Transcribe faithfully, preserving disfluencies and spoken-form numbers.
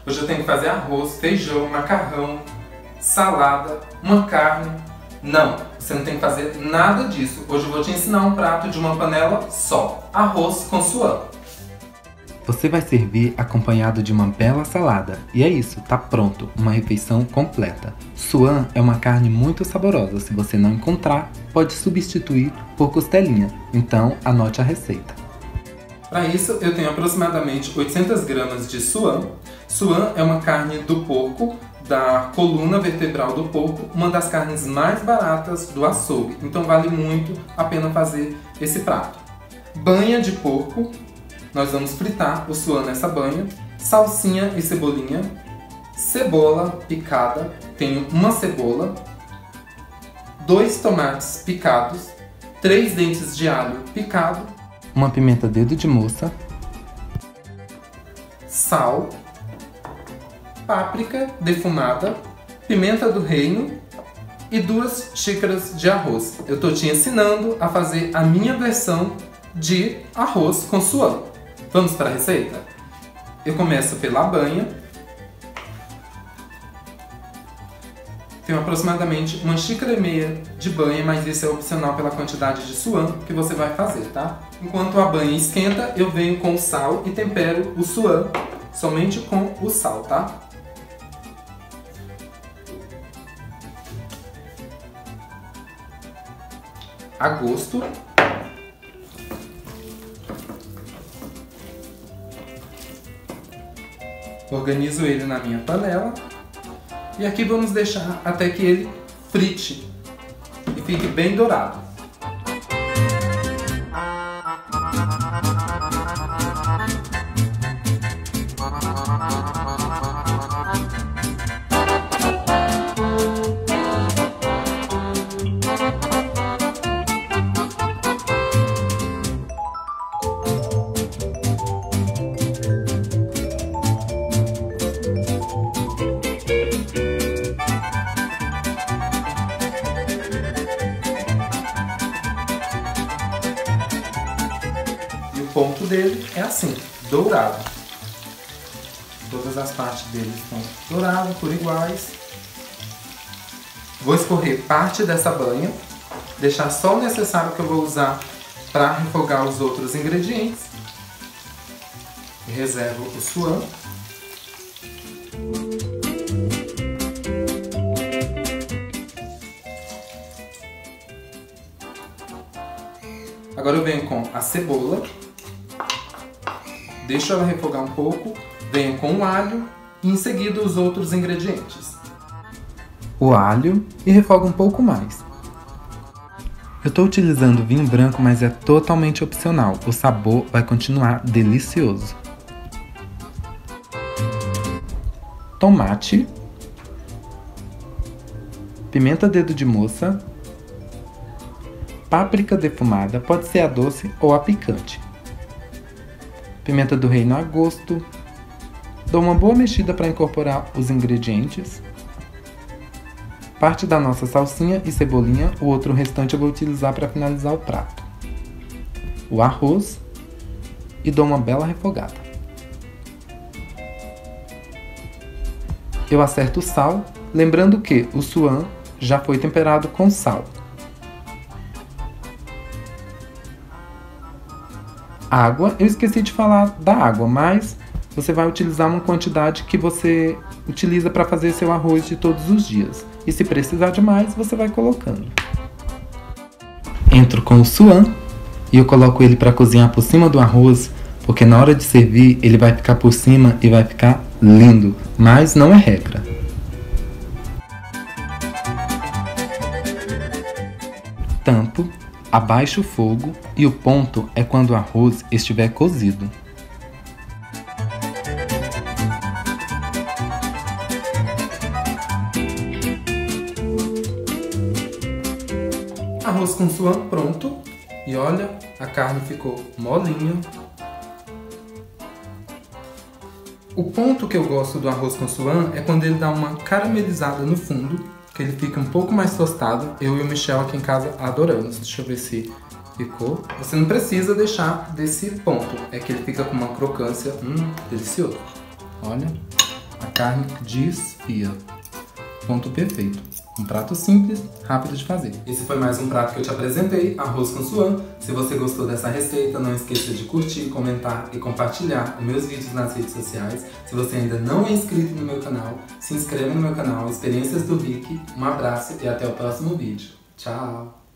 Hoje eu tenho que fazer arroz, feijão, macarrão, salada, uma carne. Não, você não tem que fazer nada disso. Hoje eu vou te ensinar um prato de uma panela só. Arroz com suã. Você vai servir acompanhado de uma bela salada. E é isso, tá pronto, uma refeição completa. Suã é uma carne muito saborosa. Se você não encontrar, pode substituir por costelinha. Então, anote a receita. Para isso, eu tenho aproximadamente oitocentas gramas de suã. Suã é uma carne do porco, da coluna vertebral do porco, uma das carnes mais baratas do açougue. Então vale muito a pena fazer esse prato. Banha de porco. Nós vamos fritar o suã nessa banha, salsinha e cebolinha, cebola picada, tenho uma cebola, dois tomates picados, três dentes de alho picado, uma pimenta dedo de moça, sal, páprica defumada, pimenta do reino e duas xícaras de arroz. Eu estou te ensinando a fazer a minha versão de arroz com suã. Vamos para a receita? Eu começo pela banha. Tenho aproximadamente uma xícara e meia de banha, mas isso é opcional pela quantidade de suã que você vai fazer, tá? Enquanto a banha esquenta, eu venho com o sal e tempero o suã somente com o sal, tá? A gosto. Organizo ele na minha panela e aqui vamos deixar até que ele frite e fique bem dourado. O ponto dele é assim, dourado. Todas as partes dele estão douradas, por iguais. Vou escorrer parte dessa banha, deixar só o necessário que eu vou usar para refogar os outros ingredientes. Reservo o suã. Agora eu venho com a cebola. Deixo ela refogar um pouco, venho com o alho e em seguida os outros ingredientes. O alho e refogo um pouco mais. Eu estou utilizando vinho branco, mas é totalmente opcional. O sabor vai continuar delicioso. Tomate. Pimenta dedo de moça. Páprica defumada, pode ser a doce ou a picante. Pimenta do reino a gosto. Dou uma boa mexida para incorporar os ingredientes. Parte da nossa salsinha e cebolinha, o outro restante eu vou utilizar para finalizar o prato. O arroz e dou uma bela refogada. Eu acerto o sal, lembrando que o suã já foi temperado com sal. Água, eu esqueci de falar da água, mas você vai utilizar uma quantidade que você utiliza para fazer seu arroz de todos os dias. E se precisar de mais, você vai colocando. Entro com o suã e eu coloco ele para cozinhar por cima do arroz, porque na hora de servir ele vai ficar por cima e vai ficar lindo, mas não é regra. Tampo. Abaixo o fogo e o ponto é quando o arroz estiver cozido. Arroz com suã pronto. E olha, a carne ficou molinha. O ponto que eu gosto do arroz com suã é quando ele dá uma caramelizada no fundo, que ele fica um pouco mais tostado. Eu e o Michel aqui em casa adoramos. Deixa eu ver se ficou. Você não precisa deixar desse ponto, é que ele fica com uma crocância hum, delicioso. Olha, a carne desfia. Ponto perfeito. Um prato simples, rápido de fazer. Esse foi mais um prato que eu te apresentei, arroz com suã. Se você gostou dessa receita, não esqueça de curtir, comentar e compartilhar os meus vídeos nas redes sociais. Se você ainda não é inscrito no meu canal, se inscreva no meu canal Experiências do Rick. Um abraço e até o próximo vídeo. Tchau!